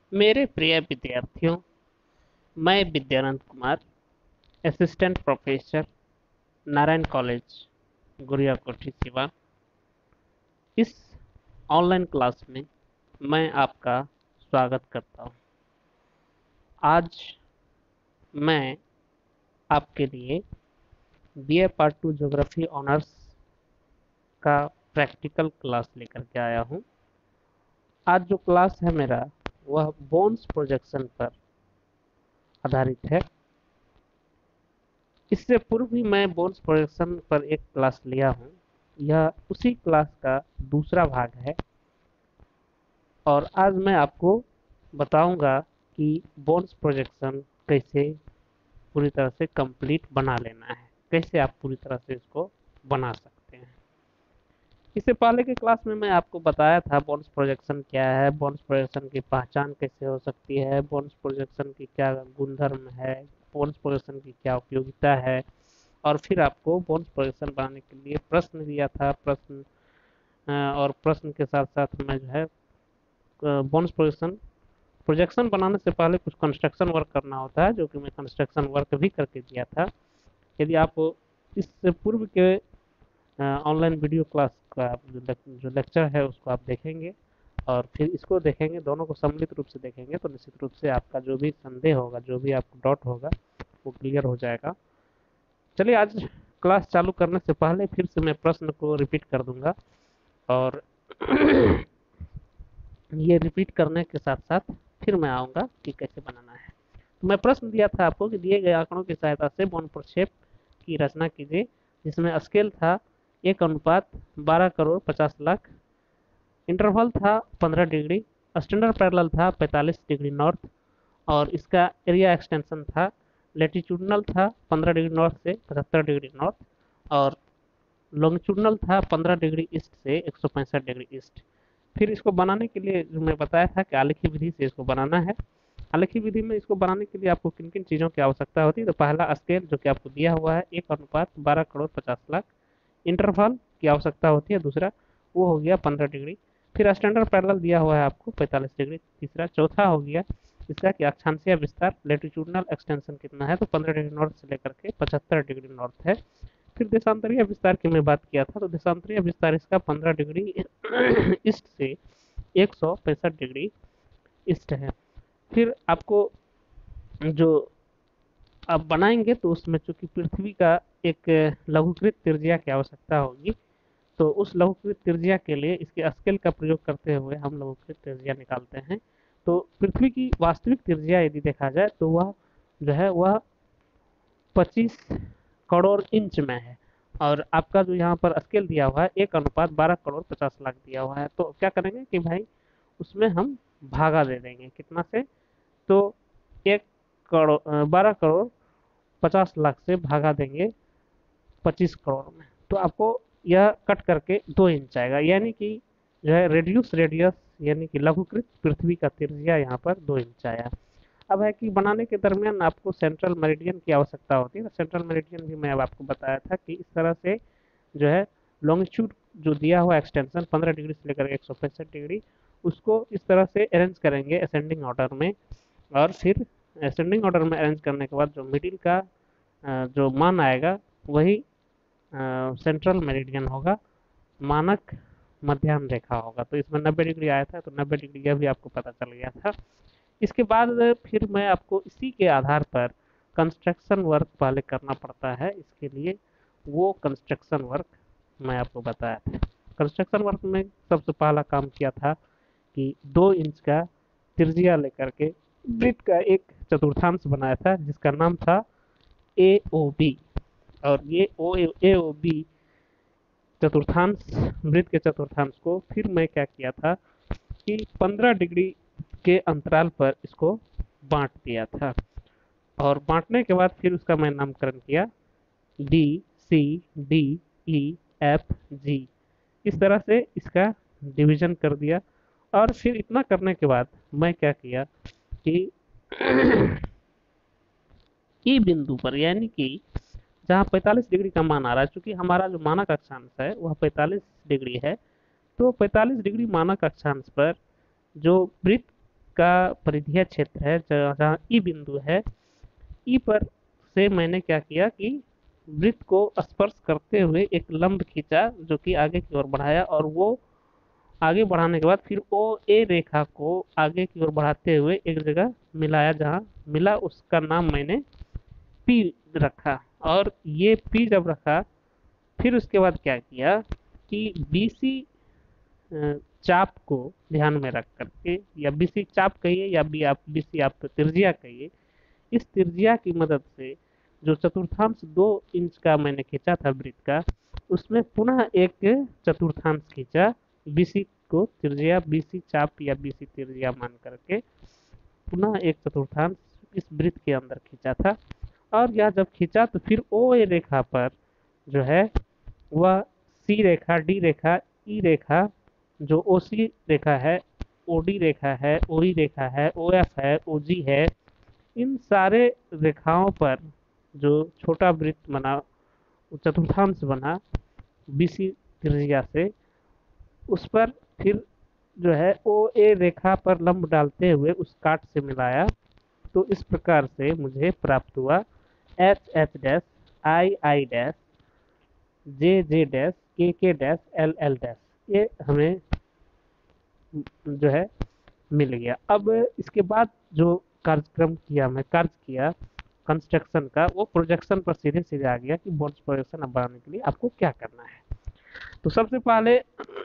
मेरे प्रिय विद्यार्थियों, मैं Vidyanand Kumar, assistant professor, Narayan college, Gudiya Kothi सिवा। इस ऑनलाइन क्लास में मैं आपका स्वागत करता हूँ। आज मैं आपके लिए बीए पार्ट 2 ज्योग्राफी ऑनर्स का प्रैक्टिकल क्लास लेकर के आया हूँ। आज जो क्लास है मेरा, वह बोन्स प्रोजेक्शन पर आधारित है। इससे पूर्व भी मैं बोन्स प्रोजेक्शन पर एक क्लास लिया हूँ। यह उसी क्लास का दूसरा भाग है और आज मैं आपको बताऊंगा कि बोन्स प्रोजेक्शन कैसे पूरी तरह से कंप्लीट बना लेना है, कैसे आप पूरी तरह से इसको बना सकते हैं। इससे पहले के क्लास में मैं आपको बताया था बोन्स प्रोजेक्शन क्या है, बोन्स प्रोजेक्शन की पहचान कैसे हो सकती है, बोन्स प्रोजेक्शन की क्या गुणधर्म है, बोन्स प्रोजेक्शन की क्या उपयोगिता है। और फिर आपको बोन्स प्रोजेक्शन बनाने के लिए प्रश्न दिया था। और प्रश्न के साथ साथ मैं जो है बोन्स प्रोजेक्शन प्रोजेक्शन बनाने से पहले कुछ कंस्ट्रक्शन वर्क करना होता है, जो कि मैं कंस्ट्रक्शन वर्क भी करके दिया था। यदि आप इससे पूर्व के ऑनलाइन वीडियो क्लास का जो लेक्चर है उसको आप देखेंगे और फिर इसको देखेंगे, दोनों को सम्मिलित रूप से देखेंगे, तो निश्चित रूप से आपका जो भी संदेह होगा, जो भी आपको डाउट होगा, वो क्लियर हो जाएगा। चलिए, आज क्लास चालू करने से पहले फिर से मैं प्रश्न को रिपीट कर दूंगा और ये रिपीट करने के साथ साथ फिर मैं आऊँगा कि कैसे बनाना है। तो मैं प्रश्न दिया था आपको कि दिए गए आंकड़ों की सहायता से बॉन्ड प्रक्षेप की रचना कीजिए, जिसमें स्केल था 1:12 करोड़ 50 लाख, इंटरवल था 15 डिग्री, स्टैंडर्ड पैरेलल था 45 डिग्री नॉर्थ, और इसका एरिया एक्सटेंशन था, लेटीट्यूडनल था 15 डिग्री नॉर्थ से 75 डिग्री नॉर्थ, और लॉन्गिट्यूडनल था 15 डिग्री ईस्ट से 165 डिग्री ईस्ट। फिर इसको बनाने के लिए जो मैं बताया था कि आलेखी विधि से इसको बनाना है। आलेखी विधि में इसको बनाने के लिए आपको किन किन चीज़ों की आवश्यकता होती है, तो पहला स्केल जो कि आपको दिया हुआ है 1:12 करोड़ 50 लाख। इंटरवल की आवश्यकता होती है, दूसरा वो हो गया 15 डिग्री। फिर स्टैंडर्ड पैरेलल दिया हुआ है आपको 45 डिग्री, तीसरा। चौथा हो गया इसका कि अक्षांशीय विस्तार, लेटीट्यूडनल एक्सटेंशन कितना है, तो 15 डिग्री नॉर्थ से लेकर के 75 डिग्री नॉर्थ है। फिर देशांतरीय विस्तार की मैं बात किया था, तो देशांतरीय विस्तार इसका 15 डिग्री ईस्ट से 165 डिग्री ईस्ट है। फिर आपको जो आप बनाएंगे तो उसमें चूंकि पृथ्वी का एक लघुकृत त्रिज्या की आवश्यकता होगी, तो उस लघुकृत त्रिज्या के लिए इसके स्केल का प्रयोग करते हुए हम लघुकृत त्रिज्या निकालते हैं। तो पृथ्वी की वास्तविक त्रिज्या यदि देखा जाए तो वह जो है वह 25 करोड़ इंच में है, और आपका जो यहाँ पर स्केल दिया हुआ है 1:12 करोड़ 50 लाख दिया हुआ है। तो क्या करेंगे कि भाई उसमें हम भागा दे देंगे कितना से, तो 1:12 करोड़ 50 लाख से भागा देंगे 25 करोड़ में, तो आपको यह कट करके 2 इंच आएगा, यानी कि जो है रेडियस रेडियस यानी कि लघुकृत पृथ्वी का त्रिज्या यहाँ पर 2 इंच आया। अब है कि बनाने के दरमियान आपको सेंट्रल मेरिडियन की आवश्यकता होती है, तो सेंट्रल मेरिडियन भी मैं अब आपको बताया था कि इस तरह से जो है लॉन्गिट्यूड जो दिया हुआ एक्सटेंशन 15 डिग्री से लेकर 165 डिग्री, उसको इस तरह से अरेंज करेंगे असेंडिंग ऑर्डर में। और फिर असेंडिंग ऑर्डर में अरेंज करने के बाद जो मिडिल का जो मान आएगा वही सेंट्रल मेरिडियन होगा, मानक मध्याह्न रेखा होगा। तो इसमें 90 डिग्री आया था, तो 90 डिग्री यह भी आपको पता चल गया था। इसके बाद फिर मैं आपको इसी के आधार पर कंस्ट्रक्शन वर्क पहले करना पड़ता है, इसके लिए वो कंस्ट्रक्शन वर्क मैं आपको बताया था। कंस्ट्रक्शन वर्क में सबसे पहला काम किया था कि 2 इंच का त्रिज्या लेकर के वृत्त का एक चतुर्थांश बनाया था, जिसका नाम था ए ओ बी। और ये ए ओ बी चतुर्थांश, वृत्त के चतुर्थांश को फिर मैं क्या किया था कि 15 डिग्री के अंतराल पर इसको बांट दिया था, और बांटने के बाद फिर उसका मैं नामकरण किया D, C, D, E, F, G. इस तरह से इसका डिवीजन कर दिया। और फिर इतना करने के बाद मैं क्या किया कि ई बिंदु पर, यानी कि जहाँ 45 डिग्री का मान आ रहा है, चूंकि हमारा जो मानक अक्षांश है वह 45 डिग्री है, तो 45 डिग्री मानक अक्षांश पर जो वृत्त का परिधीय क्षेत्र है, जहाँ ई बिंदु है, ई पर से मैंने क्या किया कि वृत्त को स्पर्श करते हुए एक लंब खींचा जो कि आगे की ओर बढ़ाया, और वो आगे बढ़ाने के बाद फिर ओ ए रेखा को आगे की ओर बढ़ाते हुए एक जगह मिलाया, जहाँ मिला उसका नाम मैंने पी रखा। और ये पी जब रखा, फिर उसके बाद क्या किया कि बीसी चाप को ध्यान में रख करके, या बीसी चाप कहिए या बी आप बीसी आप त्रिज्या कहिए, इस त्रिज्या की मदद से जो चतुर्थांश 2 इंच का मैंने खींचा था वृत्त का, उसमें पुनः एक चतुर्थांश खींचा, बीसी को त्रिज्या बीसी चाप या बीसी त्रिज्या मान करके पुनः एक चतुर्थांश इस वृत्त के अंदर खींचा था। और यह जब खींचा तो फिर ओ ए रेखा पर जो है वह सी रेखा, डी रेखा, ई रेखा, जो ओ सी रेखा है, ओ डी रेखा है, ओ ई रेखा है, ओ एफ है, ओ जी है, इन सारे रेखाओं पर जो छोटा वृत्त बना, चतुर्थांश बना बीसी त्रिज्या से, उस पर फिर जो है ओ ए रेखा पर लंब डालते हुए उस काट से मिलाया। तो इस प्रकार से मुझे प्राप्त हुआ H H dash, I I dash, J J dash, K dash, L L dash, ये हमें जो है मिल गया। अब इसके बाद जो कार्यक्रम किया, मैं कार्य किया कंस्ट्रक्शन का, वो प्रोजेक्शन पर सीधे सीधे आ गया कि बोर्ड प्रोजेक्शन अब बनाने के लिए आपको क्या करना है। तो सबसे पहले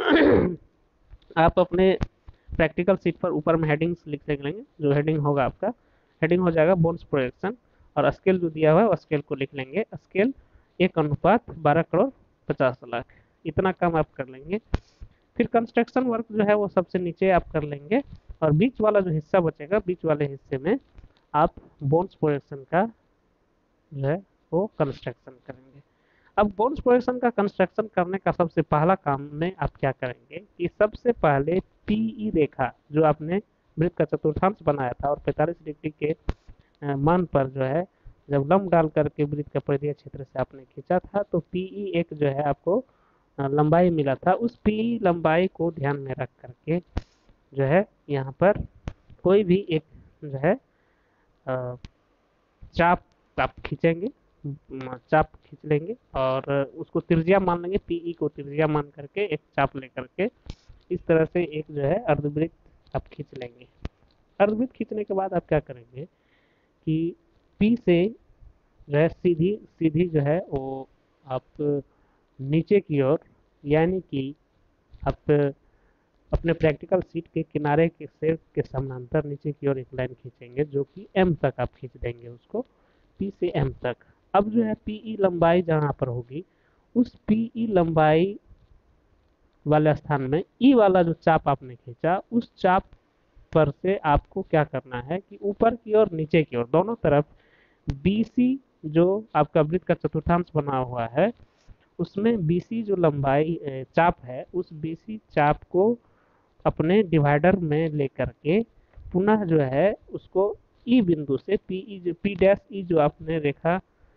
आप अपने प्रैक्टिकल सीट पर ऊपर में हेडिंग्स लिख लेंगे, जो हेडिंग होगा आपका, हेडिंग हो जाएगा बोन्स प्रोजेक्शन, और स्केल जो दिया हुआ है स्केल को लिख लेंगे, स्केल 1:12,50,00,000, इतना काम आप कर लेंगे। फिर कंस्ट्रक्शन वर्क जो है वो सबसे नीचे आप कर लेंगे, और बीच वाला जो हिस्सा बचेगा, बीच वाले हिस्से में आप बोन्स प्रोजेक्शन का जो है वो कंस्ट्रक्शन करेंगे। अब बोन्स प्रोजेक्शन का कंस्ट्रक्शन करने का सबसे पहला काम में आप क्या करेंगे कि सबसे पहले पीई रेखा जो आपने वृत्त का चतुर्थांश बनाया था और 45 डिग्री के मान पर जो है जब लंब डाल करके वृत्त का परिधीय क्षेत्र से आपने खींचा था, तो पीई एक जो है आपको लंबाई मिला था। उस पीई लंबाई को ध्यान में रख करके जो है यहाँ पर कोई भी एक जो है चाप आप खींचेंगे, चाप खींच लेंगे और उसको त्रिज्या मान लेंगे, पीई को त्रिज्या मान करके एक चाप लेकर के इस तरह से एक जो है अर्धवृत्त आप खींच लेंगे। अर्धवृत्त खींचने के बाद आप क्या करेंगे कि पी से जो है सीधी सीधी जो है वो आप नीचे की ओर, यानी कि आप अपने प्रैक्टिकल सीट के किनारे के समानांतर नीचे की ओर एक लाइन खींचेंगे, जो कि एम तक आप खींच देंगे उसको, पी से एम तक। अब जो है पीई लंबाई जहाँ पर होगी, उस पीई लंबाई वाले स्थान में ई वाला जो चाप आपने खींचा, उस चाप पर से आपको क्या करना है कि ऊपर की ओर नीचे की ओर दोनों तरफ बीसी जो आपका वृत्त का चतुर्थांश बना हुआ है, उसमें बीसी जो लंबाई चाप है, उस बीसी चाप को अपने डिवाइडर में लेकर के पुनः जो है उसको ई बिंदु से पी डैश ई जो आपने रेखा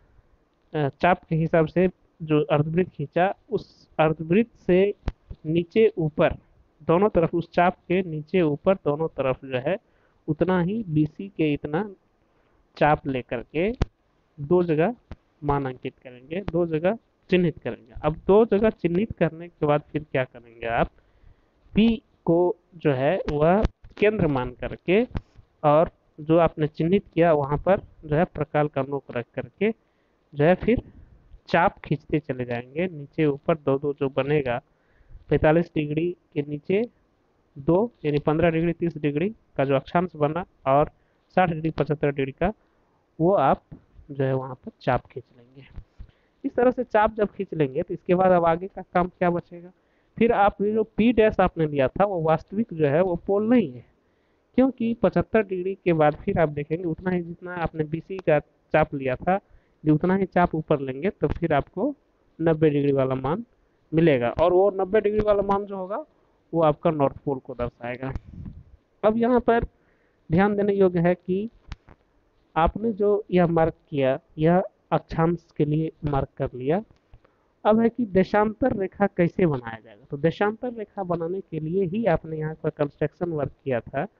चाप के हिसाब से जो अर्धवृत्त खींचा, उस अर्धवृत्त से नीचे ऊपर दोनों तरफ, उस चाप के नीचे ऊपर दोनों तरफ जो है उतना ही बीसी के इतना चाप लेकर के दो जगह मानांकित करेंगे, दो जगह चिन्हित करेंगे। अब दो जगह चिन्हित करने के बाद फिर क्या करेंगे आप, पी को जो है वह केंद्र मान करके और जो आपने चिन्हित किया वहाँ पर जो है प्रकाल का नोक रख करके जो है फिर चाप खींचते चले जाएंगे नीचे ऊपर, दो दो जो बनेगा 45 डिग्री के नीचे दो, यानी 15 डिग्री 30 डिग्री का जो अक्षांश बना और 60 डिग्री 75 डिग्री का, वो आप जो है वहाँ पर चाप खींच लेंगे। इस तरह से चाप जब खींच लेंगे तो इसके बाद अब आगे का काम क्या बचेगा, फिर आप जो पी डैश आपने लिया था वो वास्तविक जो है वो पोल नहीं है, क्योंकि 75 डिग्री के बाद फिर आप देखेंगे उतना ही जितना आपने बीसी का चाप लिया था, जो उतना ही चाप ऊपर लेंगे तो फिर आपको 90 डिग्री वाला मान मिलेगा, और वो 90 डिग्री वाला मान जो होगा वो आपका नॉर्थ पोल को दर्शाएगा। अब यहाँ पर ध्यान देने योग्य है कि आपने जो यह मार्क किया, यह अक्षांश के लिए मार्क कर लिया। अब है कि देशांतर रेखा कैसे बनाया जाएगा, तो देशांतर रेखा बनाने के लिए ही आपने यहाँ पर कंस्ट्रक्शन वर्क किया था।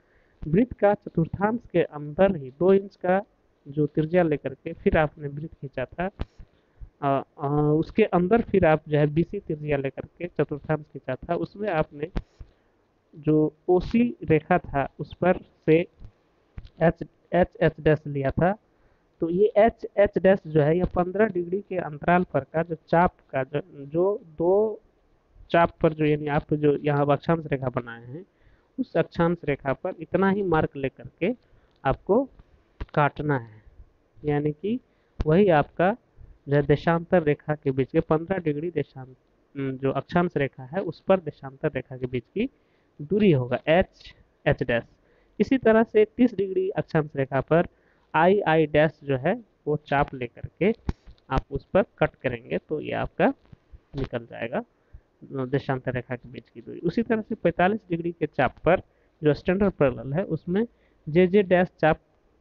वृत्त का चतुर्थांश के अंदर ही 2 इंच का जो त्रिज्या लेकर के फिर आपने वृत्त खींचा था, उसके अंदर फिर आप जो है बीसी त्रिज्या लेकर के चतुर्थांश खींचा था, उसमें आपने जो ओसी रेखा था उस पर से एच एच एच डैश लिया था। तो ये एच एच डैश जो है यह 15 डिग्री के अंतराल पर का जो चाप का जो दो चाप पर जो यानी आप जो यहाँ अक्षांश रेखा बनाए हैं उस अक्षांश रेखा पर इतना ही मार्क लेकर के आपको काटना है। यानी कि वही आपका जो है देशांतर रेखा के बीच के 15 डिग्री जो अक्षांश रेखा है उस पर देशांतर रेखा के बीच की दूरी होगा एच एच डैश। इसी तरह से 30 डिग्री अक्षांश रेखा पर आई आई डैश जो है वो चाप लेकर के आप उस पर कट करेंगे तो ये आपका निकल जाएगा देशांतर रेखा के बीच की दूरी। उसी तरह से 45 डिग्री के चाप पर जो स्टैंडर्ड पैरेलल है उसमें जे डैश चाप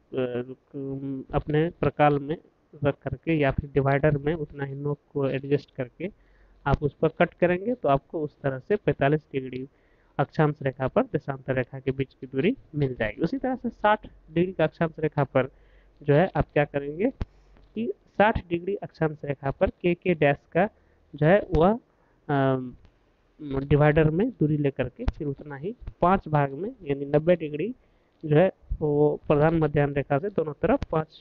अपने प्रकाल में रख करके या फिर डिवाइडर में उतना ही नोक को एडजस्ट करके आप उस पर कट करेंगे तो आपको उस तरह से 45 डिग्री अक्षांश रेखा पर देशांतर रेखा के बीच की दूरी मिल जाएगी। उसी तरह से 60 डिग्री का अक्षांश रेखा पर जो है आप क्या करेंगे कि 60 डिग्री अक्षांश रेखा पर के डैश का जो है वह डिवाइडर में दूरी लेकर के फिर उतना ही 5 भाग में यानी 90 डिग्री जो है वो प्रधान मध्याह्न रेखा से दोनों तरफ 5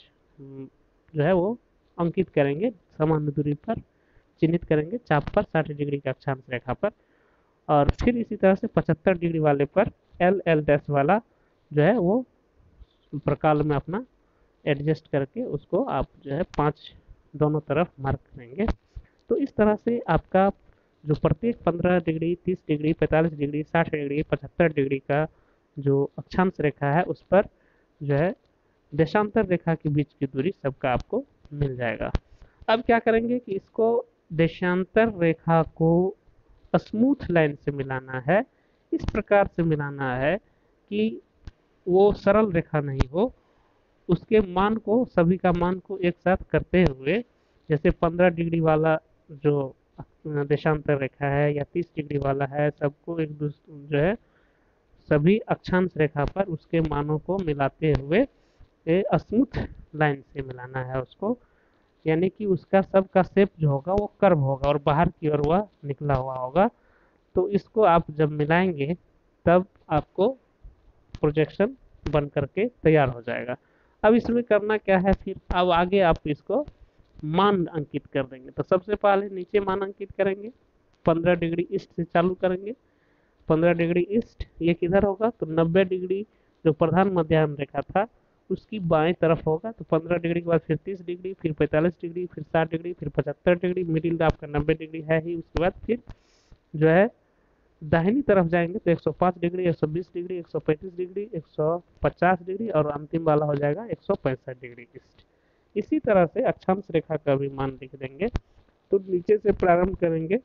जो है वो अंकित करेंगे, समान दूरी पर चिन्हित करेंगे चाप पर 60 डिग्री के अक्षांश रेखा पर। और फिर इसी तरह से 75 डिग्री वाले पर एल एल डैश वाला जो है वो प्रकाल में अपना एडजस्ट करके उसको आप जो है 5 दोनों तरफ मार्क करेंगे। तो इस तरह से आपका जो प्रत्येक 15 degree 30 degree 45 degree 60 degree 75 degree का जो अक्षांश रेखा है उस पर जो है देशांतर रेखा के बीच की दूरी सबका आपको मिल जाएगा। अब क्या करेंगे कि इसको देशांतर रेखा को स्मूथ लाइन से मिलाना है, इस प्रकार से मिलाना है कि वो सरल रेखा नहीं हो, उसके मान को सभी का मान को एक साथ करते हुए जैसे 15 डिग्री वाला जो देशांतर रेखा है या 30 डिग्री वाला है सबको एक दूसरे जो है सभी अक्षांश रेखा पर उसके मानों को मिलाते हुए स्मूथ लाइन से मिलाना है उसको। यानी कि उसका सबका शेप जो होगा वो कर्व होगा और बाहर की ओर वह निकला हुआ होगा। तो इसको आप जब मिलाएंगे तब आपको प्रोजेक्शन बन करके तैयार हो जाएगा। अब इसमें करना क्या है फिर अब आगे आप इसको मान अंकित कर देंगे। तो सबसे पहले नीचे मान अंकित करेंगे, 15 डिग्री ईस्ट से चालू करेंगे। 15 डिग्री ईस्ट ये किधर होगा तो 90 डिग्री जो प्रधान मध्याह्न रेखा था उसकी बाएं तरफ होगा। तो 15 डिग्री के बाद फिर 30 डिग्री फिर 45 डिग्री फिर 60 डिग्री फिर 75 डिग्री, मिडिल आपका 90 डिग्री है ही। उसके बाद फिर जो है दाहिनी तरफ जाएंगे तो 105 डिग्री 120 डिग्री 135 डिग्री 150 डिग्री और अंतिम वाला हो जाएगा 165 डिग्री ईस्ट। इसी तरह से अक्षांश रेखा का भी मान लिख देंगे। तो नीचे से प्रारंभ करेंगे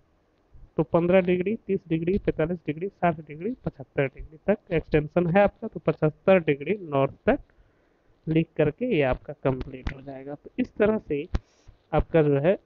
तो 15 degree 30 degree 45 degree 60 degree 75 degree तक एक्सटेंशन है आपका। तो 75 डिग्री नॉर्थ तक लिख करके ये आपका कंप्लीट हो जाएगा। तो इस तरह से आपका जो है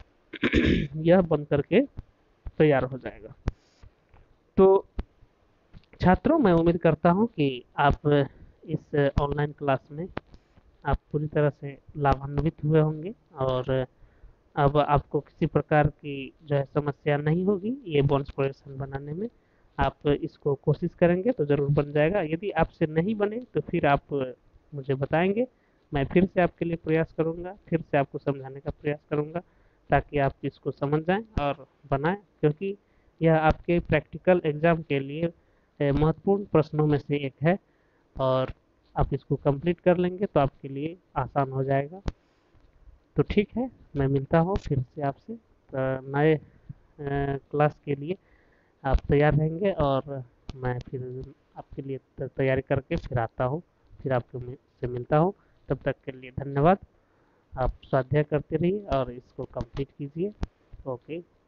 यह बन करके तैयार हो जाएगा। तो छात्रों मैं उम्मीद करता हूँ कि आप इस ऑनलाइन क्लास में आप पूरी तरह से लाभान्वित हुए होंगे और अब आपको किसी प्रकार की जो है समस्या नहीं होगी ये बोन्स प्रोजेक्शन बनाने में। आप इसको कोशिश करेंगे तो ज़रूर बन जाएगा। यदि आपसे नहीं बने तो फिर आप मुझे बताएंगे, मैं फिर से आपके लिए प्रयास करूंगा, फिर से आपको समझाने का प्रयास करूंगा ताकि आप इसको समझ जाएं और बनाएं, क्योंकि यह आपके प्रैक्टिकल एग्ज़ाम के लिए महत्वपूर्ण प्रश्नों में से एक है और आप इसको कंप्लीट कर लेंगे तो आपके लिए आसान हो जाएगा। तो ठीक है, मैं मिलता हूँ फिर से आपसे नए क्लास के लिए। आप तैयार रहेंगे और मैं फिर आपके लिए तैयारी करके फिर आता हूँ, फिर आपको से मिलता हूँ। तब तक के लिए धन्यवाद। आप स्वाध्याय करते रहिए और इसको कंप्लीट कीजिए। ओके।